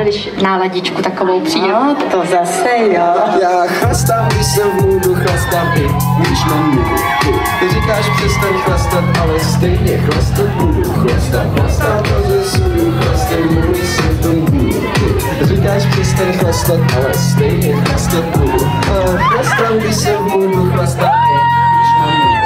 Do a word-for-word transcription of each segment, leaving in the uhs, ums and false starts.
když náladičku takovou přijde. No, to zase jo. Já chlastám, když jsem v můdu, chlastám i když nemůžu. Ty říkáš přestaň chlastat, ale stejně chlastat budu. Chlastám, chlastám, protože sudu, chlastám, můj jsem v tom budu. Ty říkáš přestaň chlastat, ale stejně chlastat budu. Chlastám, když jsem v můdu, chlastám i když nemůžu.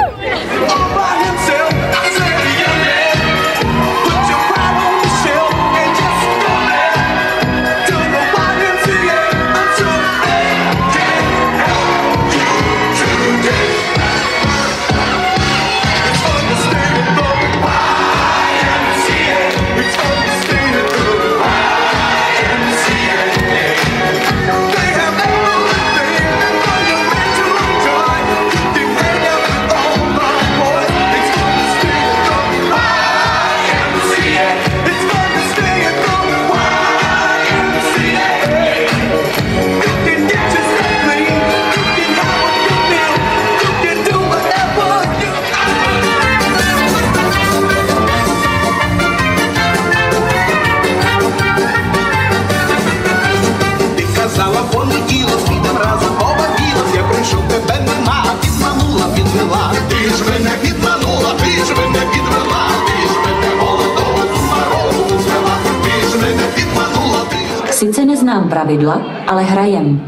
Sice neznám pravidla, ale hrajem.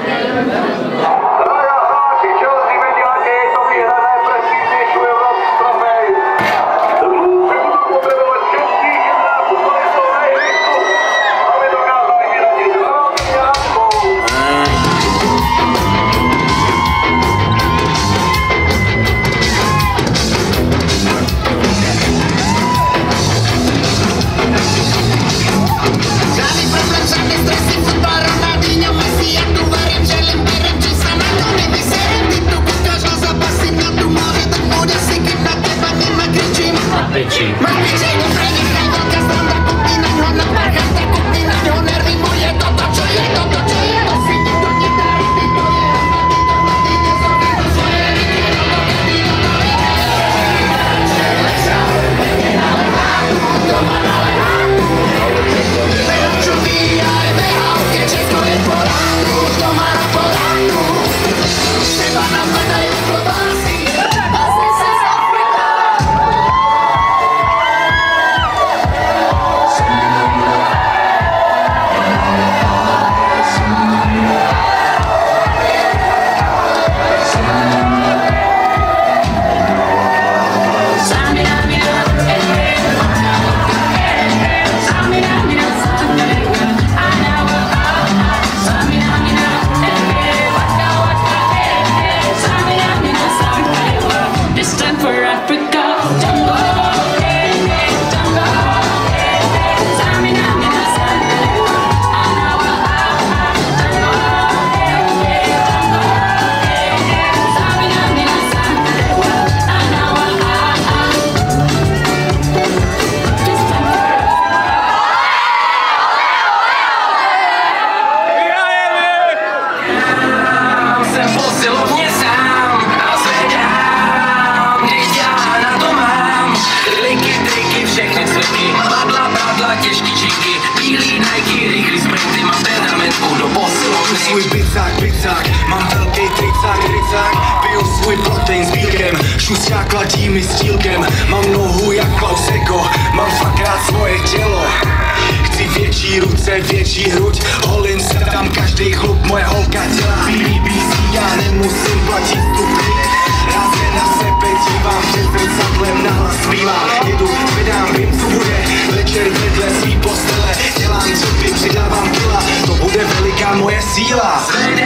Svůj bicák, bicák, mám velký tricák, tricák, piju svůj protein s bílkem, šusťák kladí mi střílkem, mám nohu jak Klauseko, mám fakt rád svoje tělo. Chci větší ruce, větší hruď, holím se tam každý chlup, moje holka dělá B B C, já nemusím platit vstupy. Rád se na sebe dívám, před zrcadlem nahlas zpívám, jedu, vydám, vím co bude, večer vedle svý postele, dělám čupy, přidávám kila, to bude veliká moje síla.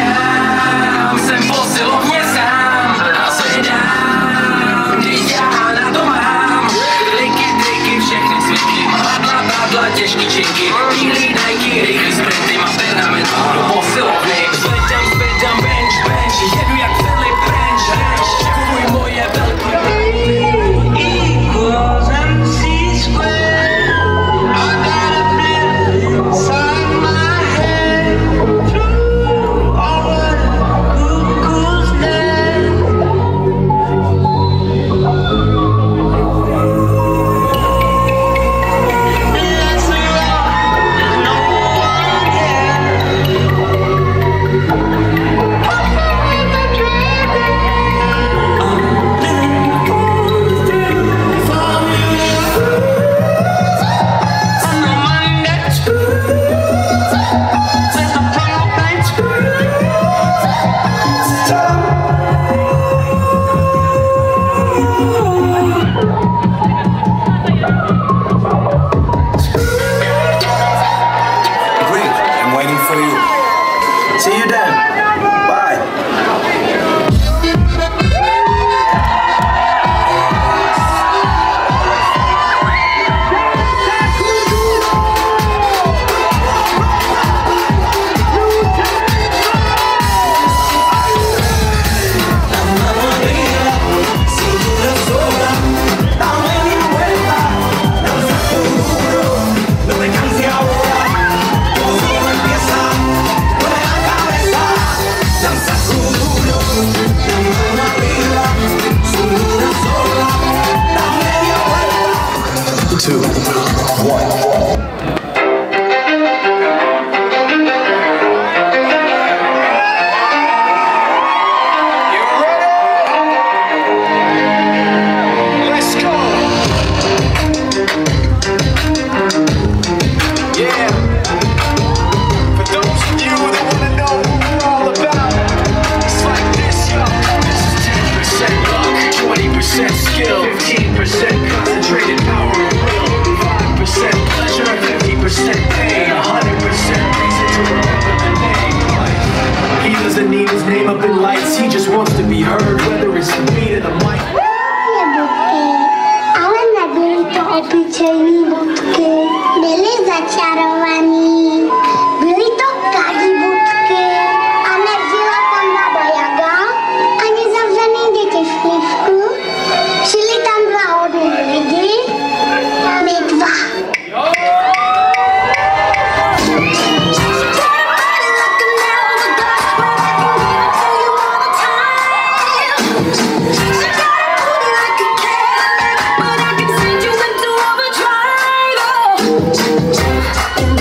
Zvedám, jsem posilovně sám a zvedám, když já na to mám. Triky, triky, všechny cviky, padla, padla, těžký činky, bílý Nike, rychlý sprinty, mám pergament, do posilovny. Zvedám, zvedám, bench, bench, jedu jak Filip Branch, ranch, kupuj moje velký. Equals M C square, I got a flip inside my head. Skill, fifteen percent concentrated power of will, five percent pleasure, fifty percent pain, one hundred percent reason to remember the name. He doesn't need his name up in lights, he just wants to be heard, whether it's the beat of the mic. Ale nebyly to obyčejný budky, byly začarovaný, byly to kadí budky a nežila tam baba Jaga, ani zavřený děti v klívku. Žili tam dva hodný lidi, my dva. In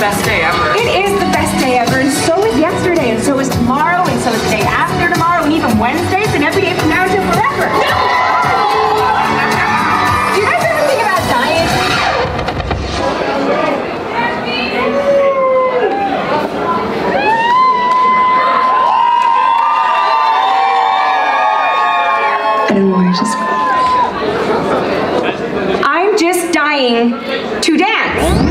best day ever. It is the best day ever, and so is yesterday, and so is tomorrow, and so is the day after tomorrow, and even Wednesdays, and every day from now until forever. Do you guys ever think about dying? I don't know where just I'm just dying to dance.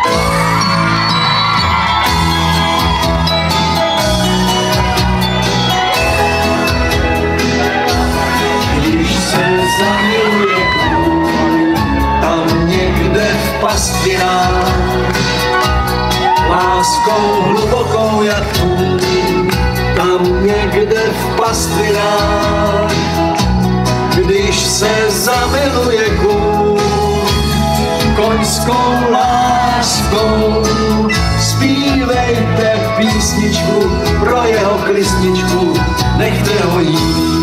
Když se zamiluje kůň, tam někde v pastvinách, láskou hlubokou jak kůň, tam někde v pastvinách. Když se zamiluje kůň, koňskou láskou, zpívejte písničku pro jeho klistničku, nechte ho jít.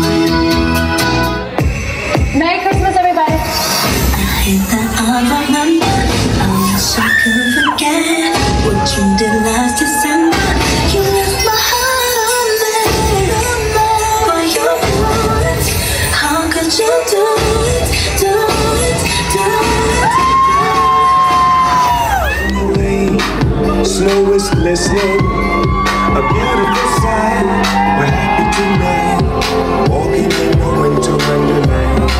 Merry Christmas, everybody. I that I remember, I wish I could forget what you did last December. You left my heart on there, but you would. How could you do it, do it, do it? On the way, snow is glistening, a beautiful sight. We're happy tonight, walking in the winter wonderland.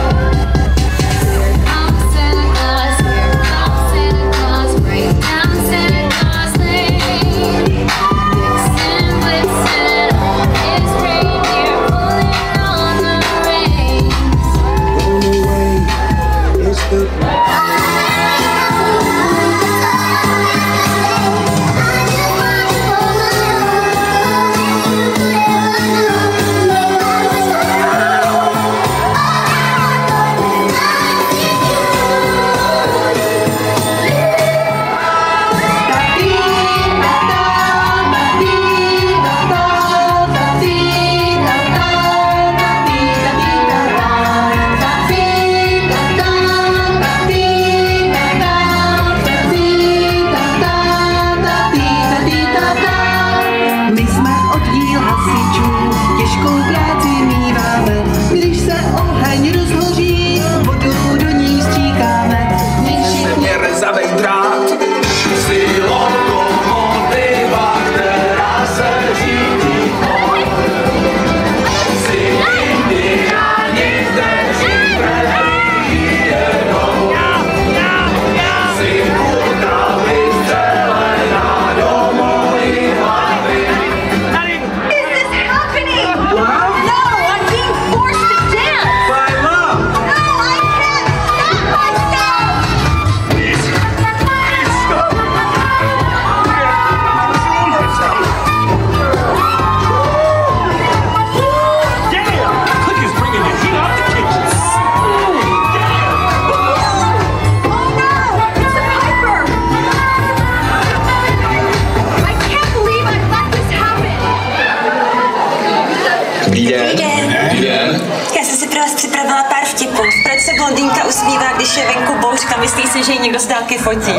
Blondýnka usmívá, když je venku bouřka, myslí si, že ji někdo z dálky fotí.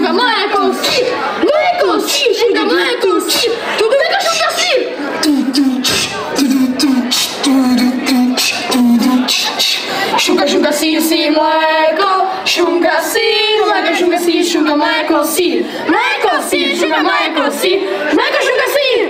šunka, mléko, sír, mléko, sír, šunka, mléko, sír, mléko, šunka, sír. Šunka, šunka, sír, sír, mléko, šunka, sír, mléko, šunka, sír, šunka, mléko, sír, mléko, sír, šunka, mléko, sír, mléko, šunka, sír.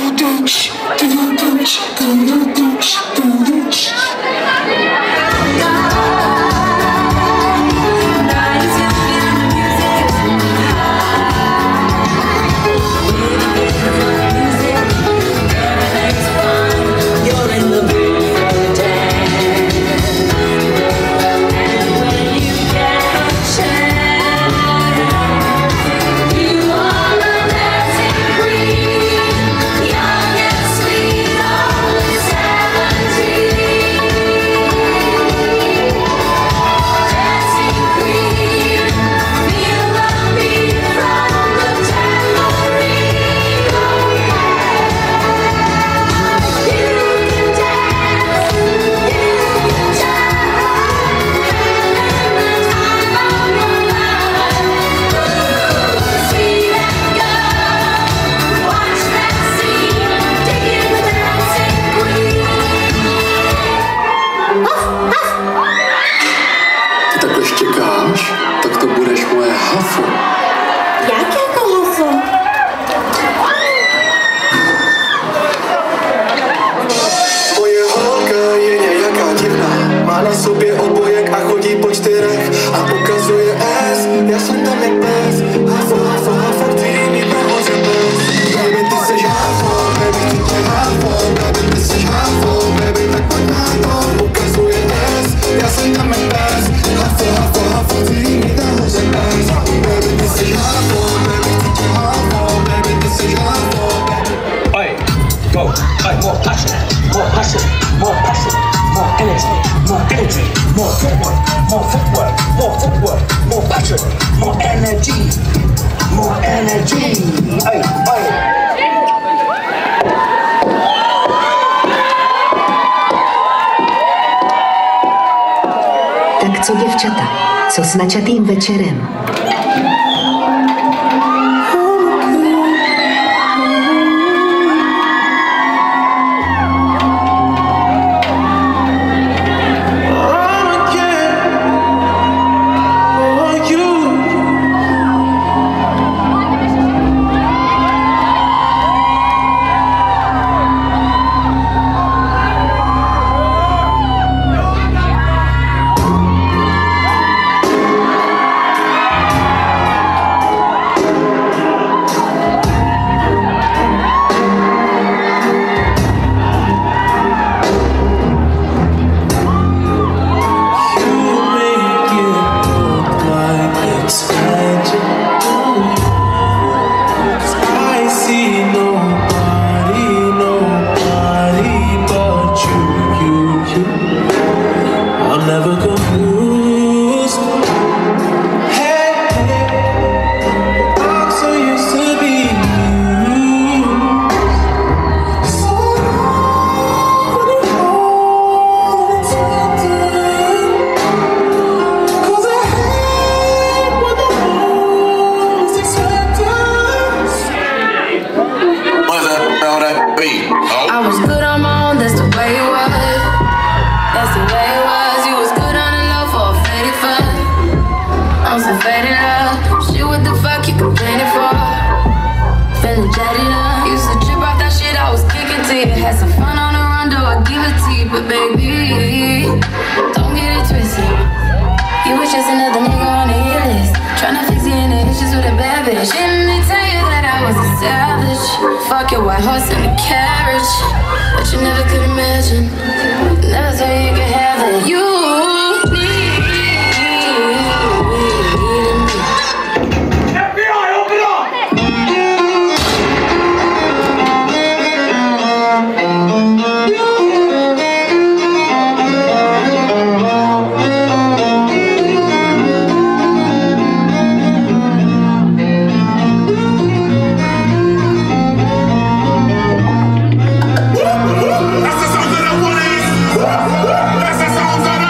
Tak co děvčata, co s načatým večerem? Fuck your white horse and a carriage, but you never could imagine. Never thought you could have it. You need me. F B I, open up! That's the sound of the police. That's the sound of the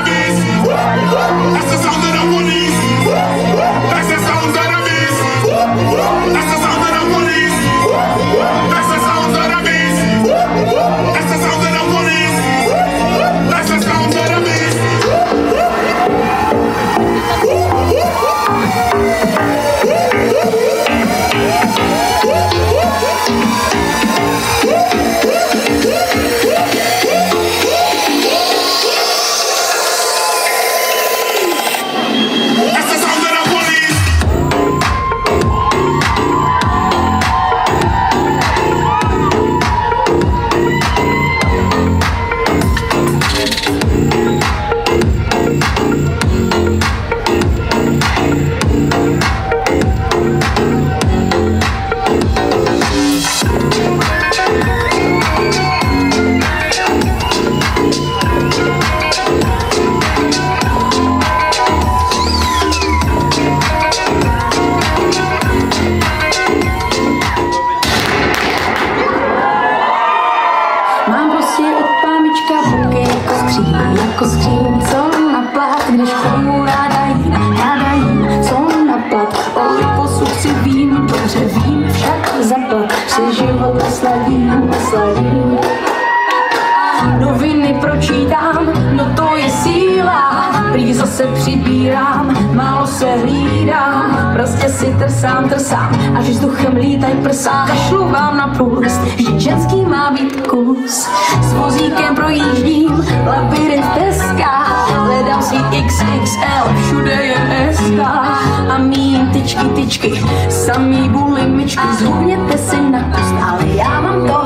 asi vím, dobře vím, však za to si život oslavím, oslavím. Noviny pročítám, no to je síla, prý zase přibírám, málo se hlídám, prostě si trsám, trsám, až vzduchem lítaj prsa, kašlu vám na puls, vždyť ženský má být kus. S vozíkem projíždím, labirint Teska, hledám svý iks iks el, všude je es ká a mým tyčky, tyčky, samý bulimičky, zhubněte si na kust, ale já mám to